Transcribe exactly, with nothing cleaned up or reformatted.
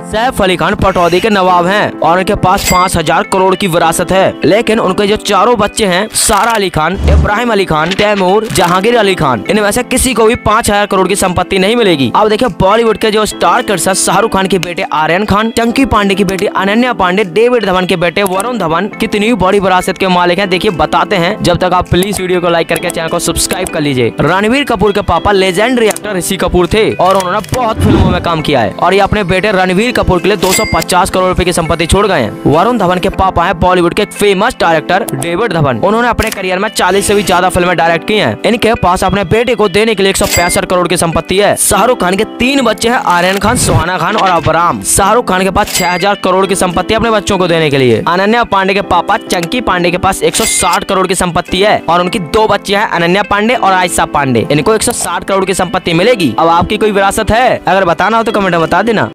सैफ अली खान पटौदी के नवाब हैं और उनके पास पाँच हजार करोड़ की विरासत है, लेकिन उनके जो चारों बच्चे हैं सारा अली खान, इब्राहिम अली खान, तैमूर, जहांगीर अली खान, इनमें से किसी को भी पाँच हजार करोड़ की संपत्ति नहीं मिलेगी। अब देखिए बॉलीवुड के जो स्टार किड्स शाहरुख खान के बेटे आर्यन खान, चंकी पांडे की बेटी अनन्या पांडे, डेविड धवन के बेटे वरुण धवन कितनी बड़ी विरासत के मालिक हैं देखिए बताते हैं। जब तक आप प्लीज वीडियो को लाइक करके चैनल को सब्सक्राइब कर लीजिए। रणवीर कपूर के पापा लेजेंडरी एक्टर ऋषि कपूर थे और उन्होंने बहुत फिल्मों में काम किया है और ये अपने बेटे रणवीर कपूर के लिए दो सौ पचास करोड़ रुपए की संपत्ति छोड़ गए हैं। वरुण धवन के पापा हैं बॉलीवुड के फेमस डायरेक्टर डेविड धवन। उन्होंने अपने करियर में चालीस से भी ज्यादा फिल्में डायरेक्ट की हैं। इनके पास अपने बेटे को देने के लिए एक सौ पैंसठ करोड़ की संपत्ति है। शाहरुख खान के तीन बच्चे हैं, आर्यन खान, सुहाना खान और अबराम। शाहरुख खान के पास छह हजार करोड़ की संपत्ति अपने बच्चों को देने के लिए। अनन्या पांडे के पापा चंकी पांडे के पास एक सौ साठ करोड़ की संपत्ति है और उनकी दो बच्ची हैं, अनन्या पांडे और आयशा पांडे। इनको एक सौ साठ करोड़ की संपत्ति मिलेगी। अब आपकी कोई विरासत है? अगर बताना हो तो कमेंट में बता देना।